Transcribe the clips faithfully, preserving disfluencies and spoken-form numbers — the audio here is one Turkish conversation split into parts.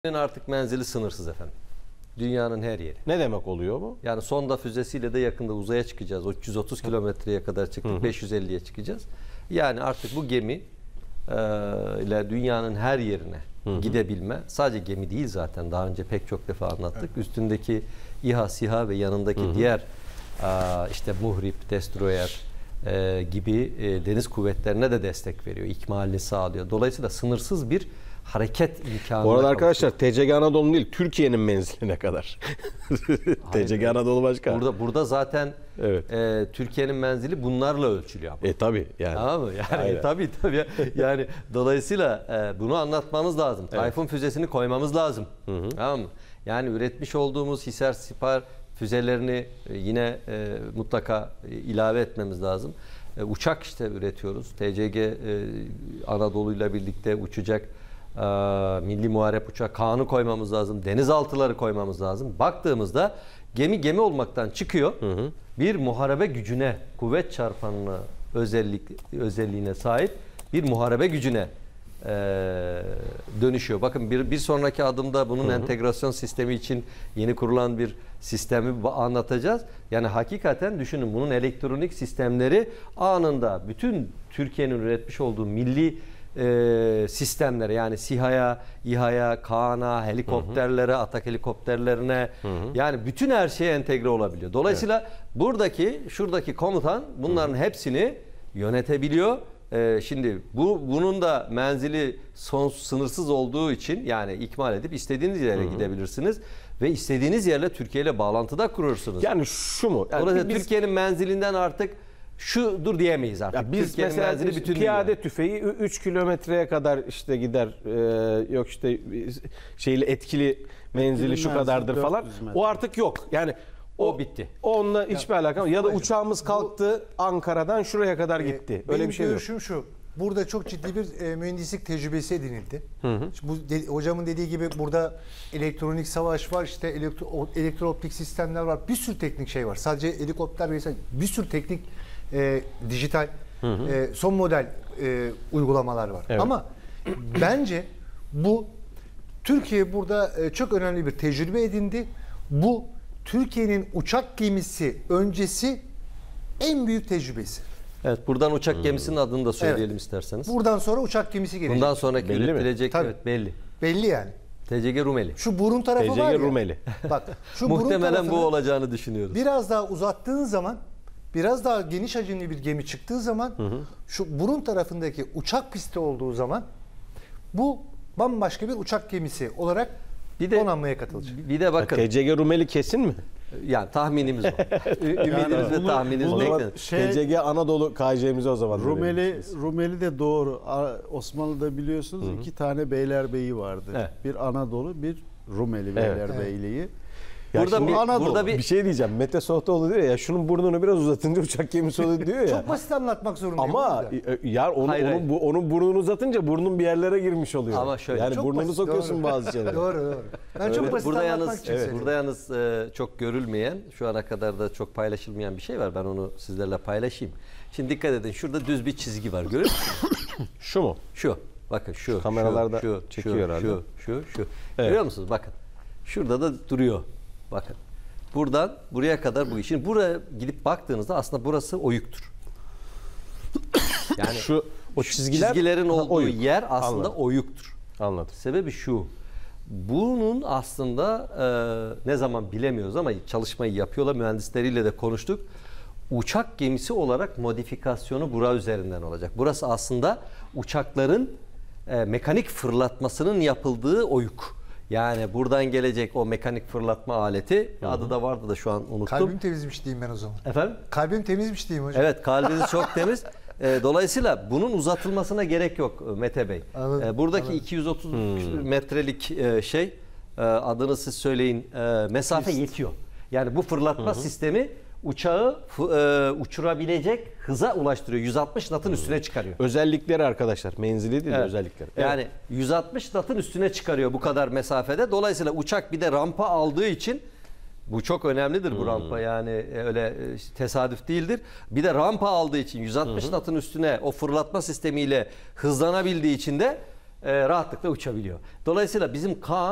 Artık menzili sınırsız efendim. Dünyanın her yeri. Ne demek oluyor bu? Yani sonda füzesiyle de yakında uzaya çıkacağız. O üç yüz otuz kilometreye kadar çıktık. Hı hı. beş yüz elliye çıkacağız. Yani artık bu gemi e, ile dünyanın her yerine hı hı. gidebilme. Sadece gemi değil zaten. Daha önce pek çok defa anlattık. Evet. Üstündeki İHA, SİHA ve yanındaki hı hı. diğer e, işte Muhrip, Destroyer e, gibi e, deniz kuvvetlerine de destek veriyor. İkmalini sağlıyor. Dolayısıyla sınırsız bir hareket imkanı. Bu arada arkadaşlar T C G Anadolu değil, Türkiye'nin menziline kadar. T C G Anadolu başka. Burada burada zaten evet. e, Türkiye'nin menzili bunlarla ölçülüyor. Ama. E tabi yani. Tamam mı? Yani e, tabii tabii. Yani dolayısıyla e, bunu anlatmamız lazım. Evet. Tayfun füzesini koymamız lazım. Hı hı. Tamam mı? Yani üretmiş olduğumuz Hisar Sipar füzelerini e, yine e, mutlaka e, ilave etmemiz lazım. E, uçak işte üretiyoruz. T C G e, Anadolu ile birlikte uçacak. Ee, milli muharep uçağı Kaan'ı koymamız lazım. Denizaltıları koymamız lazım. Baktığımızda gemi gemi olmaktan çıkıyor. Hı hı. Bir muharebe gücüne, kuvvet çarpanına özellik özelliğine sahip bir muharebe gücüne e, dönüşüyor. Bakın bir, bir sonraki adımda bunun hı hı. entegrasyon sistemi için yeni kurulan bir sistemi anlatacağız. Yani hakikaten düşünün, bunun elektronik sistemleri anında bütün Türkiye'nin üretmiş olduğu milli E, sistemlere, yani SİHA'ya, İHA'ya, Kaan'a, helikopterlere, hı hı. atak helikopterlerine, hı hı. yani bütün her şeye entegre olabiliyor. Dolayısıyla evet. buradaki, şuradaki komutan bunların hı hı. hepsini yönetebiliyor. E, şimdi bu bunun da menzili sonsuz, sınırsız olduğu için yani ikmal edip istediğiniz yere hı hı. gidebilirsiniz ve istediğiniz yerle Türkiye ile bağlantıda kurursunuz. Yani şu mu? Yani Dolayısıyla biz... Türkiye'nin menzilinden artık şudur diyemeyiz artık. Ya biz mesela bütün piyade dünya. tüfeği üç kilometreye kadar işte gider, ee, yok işte şeyle etkili menzili şu kadardır falan. O artık yok. Yani o, o bitti. Onunla ya, hiçbir alakam yok. Ya da uçağımız kalktı bu, Ankara'dan şuraya kadar e, gitti. Öyle bir şey yok. Benim görüşüm şu. Burada çok ciddi bir e, mühendislik tecrübesi edinildi. Hı hı. Bu de, hocamın dediği gibi burada elektronik savaş var, işte elektro, elektrooptik sistemler var. Bir sürü teknik şey var. Sadece helikopter vesaire, bir sürü teknik E, dijital hı hı. E, son model e, uygulamalar var. Evet. Ama bence bu Türkiye burada e, çok önemli bir tecrübe edindi. Bu Türkiye'nin uçak gemisi öncesi en büyük tecrübesi. Evet, buradan uçak hmm. gemisinin adını da söyleyelim evet. isterseniz. Buradan sonra uçak gemisi gelecek. Bundan sonraki belli üretilecek evet belli. Belli yani. T C G Rumeli. Şu burun tarafı T C G var ya. Rumeli. Bak, şu muhtemelen bu olacağını düşünüyoruz. Biraz daha uzattığın zaman, biraz daha geniş hacimli bir gemi çıktığı zaman, hı hı. şu burun tarafındaki uçak pisti olduğu zaman bu bambaşka bir uçak gemisi olarak bir de donanmaya katılacak. Bir de bakın. T C G Rumeli kesin mi? Yani tahminimiz o. Ümidimiz ve tahminimiz beklenir. Şey, T C G Anadolu K J'mize o zaman. Rumeli Rumeli de doğru. Osmanlı'da biliyorsunuz hı hı. iki tane beylerbeyi vardı. Evet. Bir Anadolu, bir Rumeli beylerbeyliği. Evet. Ya burada bir, burada bir, bir şey diyeceğim. Mete Sohtoğlu diyor ya, şunun burnunu biraz uzatınca uçak gemisi oluyor diyor ya. Çok basit anlatmak zorundayım. Ama ya onu, hayır, onun, hayır. Bu, onun burnunu uzatınca burnun bir yerlere girmiş oluyor. Ama şöyle. Yani burnunu basit, sokuyorsun doğru. bazı şeylere. Doğru doğru. Ben evet. çok basit burada anlatmak yalnız, için evet. Burada yalnız e, çok görülmeyen, şu ana kadar da çok paylaşılmayan bir şey var. Ben onu sizlerle paylaşayım. Şimdi dikkat edin. Şurada düz bir çizgi var. Görüyor musunuz? Şu mu? Şu. Bakın şu. Kameralarda şu, çekiyor şu, herhalde. Şu, şu, şu. Evet. Görüyor musunuz? Bakın. Şurada da duruyor. Bakın. Buradan buraya kadar bu işin. Buraya gidip baktığınızda aslında burası oyuktur. Yani şu o çizgiler, çizgilerin olduğu oyuk. yer aslında Anladım. oyuktur. Anladım. Sebebi şu. Bunun aslında e, ne zaman bilemiyoruz ama çalışmayı yapıyorlar. Mühendisleriyle de konuştuk. Uçak gemisi olarak modifikasyonu bura üzerinden olacak. Burası aslında uçakların e, mekanik fırlatmasının yapıldığı oyuk. Yani buradan gelecek o mekanik fırlatma aleti, hı hı. adı da vardı da şu an unuttum. Kalbim temizmiş diyeyim ben o zaman. Efendim? Kalbim temizmiş diyeyim hocam. Evet, kalbiniz çok temiz. Dolayısıyla bunun uzatılmasına gerek yok Mete Bey. Anladım, Buradaki anladım. iki yüz otuz hmm. metrelik şey, adını siz söyleyin, mesafe yetiyor. Yani bu fırlatma hı hı. sistemi uçağı uçurabilecek hıza ulaştırıyor. yüz altmış knot'un üstüne çıkarıyor. Özellikleri arkadaşlar, menzili değil de evet. özellikleri. Evet. Yani yüz altmış knot'un üstüne çıkarıyor bu kadar mesafede. Dolayısıyla uçak bir de rampa aldığı için, bu çok önemlidir bu hmm. rampa, yani öyle tesadüf değildir. Bir de rampa aldığı için yüz altmış knot'un üstüne o fırlatma sistemiyle hızlanabildiği için de e, rahatlıkla uçabiliyor. Dolayısıyla bizim Kaan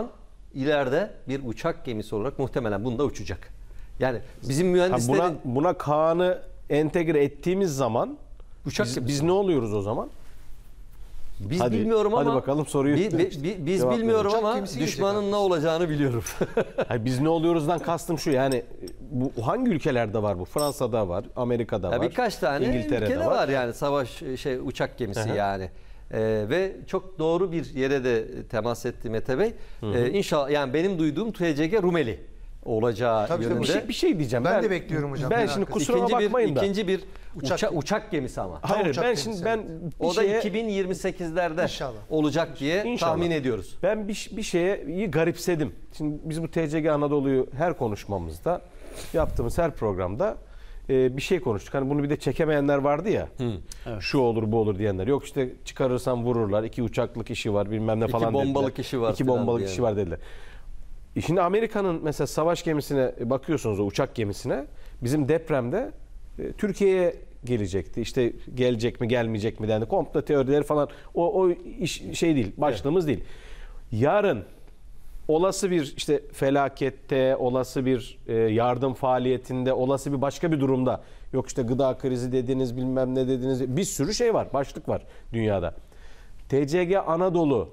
ileride bir uçak gemisi olarak muhtemelen bunda uçacak. Yani bizim Ha, mühendislerin buna, buna Kaan'ı entegre ettiğimiz zaman uçak biz, gemisi. biz ne oluyoruz o zaman? Biz Hadi- bilmiyorum hadi ama bakalım soruyu bi- bi- bi- biz cevap bilmiyorum verin. Uçak ama gemisi gelecek düşmanın artık. ne olacağını biliyorum. Hayır, biz ne oluyoruzdan kastım şu, yani bu hangi ülkelerde var bu? Fransa'da var, Amerika'da Ya var. birkaç tane İngiltere'de ülkede var. var. yani savaş şey uçak gemisi Hı hı. yani. Ee, ve çok doğru bir yere de temas etti Mete Bey. Ee, İnşallah yani benim duyduğum T C G Rumeli olacağı Tabii, tabii. yönünde. Bir şey, bir şey diyeceğim. Ben de bekliyorum hocam, Ben merak şimdi etme. kusura ikinci bir bakmayın da. ikinci bir Uçak- uçak uçak, gemisi ama. Hayır, uçak ben gemisi, şimdi ben bir O da şeye, iki bin yirmi sekizlerde İnşallah. olacak diye İnşallah. tahmin ediyoruz. ben bir, bir şeye iyi garipsedim. Şimdi biz bu T C G Anadolu'yu her konuşmamızda, yaptığımız her programda e, bir şey konuştuk. Hani bunu bir de çekemeyenler vardı ya. Şu olur bu olur diyenler. Yok işte çıkarırsam vururlar. İki uçaklık işi var bilmem ne İki falan dediler. bombalık işi var İki falan bombalık diyen. işi var dediler. E Şimdi Amerika'nın mesela savaş gemisine bakıyorsunuz, o uçak gemisine, bizim depremde e, Türkiye'ye gelecekti. İşte gelecek mi gelmeyecek mi dendi. Komplo teorileri falan, o, o iş şey değil, başlığımız değil. Yarın olası bir işte felakette, olası bir e, yardım faaliyetinde, olası bir başka bir durumda, yok işte gıda krizi dediniz, bilmem ne dediniz, bir sürü şey var, başlık var dünyada. T C G Anadolu,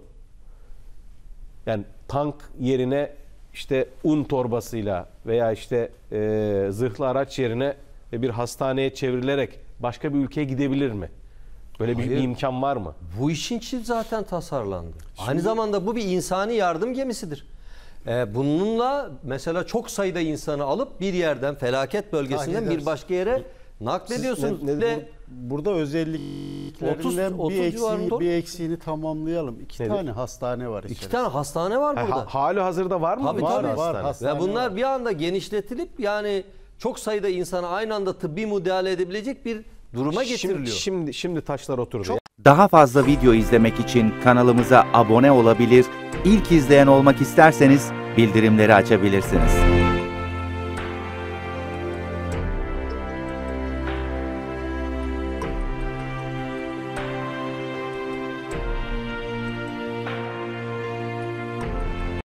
yani tank yerine işte un torbasıyla veya işte e, zırhlı araç yerine bir hastaneye çevrilerek başka bir ülkeye gidebilir mi? Böyle bir, Hayır. bir imkan var mı? Bu işin için zaten tasarlandı. Aynı zamanda bu bir insani yardım gemisidir. Ee, bununla mesela çok sayıda insanı alıp bir yerden, felaket bölgesinden Tahliye bir başka yere naklediyorsunuz. Ne- ne- Ve bur- burada özelliklerinden otuz bir civarında eksiği, olur. bir eksiğini tamamlayalım. İki Nedir? tane hastane var iki içerisinde. tane hastane var Ha, burada. ha- hali hazırda var mı? Tabii, bu tabii. hastane? Var, hastane Ve bunlar var. bir anda genişletilip yani çok sayıda insana aynı anda tıbbi müdahale edebilecek bir duruma Şimdi, getiriliyor. şimdi, şimdi taşlar oturdu. Daha fazla video izlemek için kanalımıza abone olabilir, ilk izleyen olmak isterseniz bildirimleri açabilirsiniz.